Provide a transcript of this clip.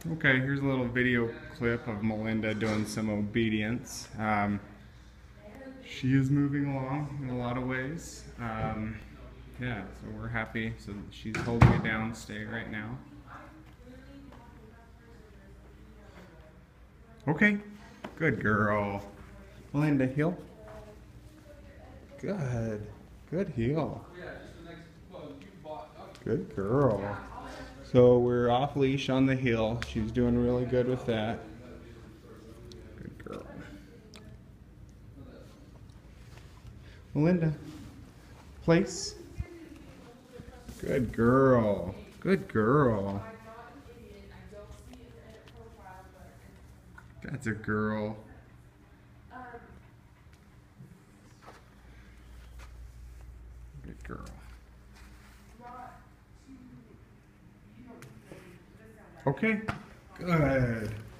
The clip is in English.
Okay, here's a little video clip of Melinda doing some obedience. She is moving along in a lot of ways. Yeah, so we're happy. So she's holding it down, stay right now. Okay, good girl. Melinda, heel. Good, good heel. Good girl. So we're off leash on the heel. She's doing really good with that. Good girl. Melinda, place. Good girl. Good girl. That's a girl. Good girl. Okay, good.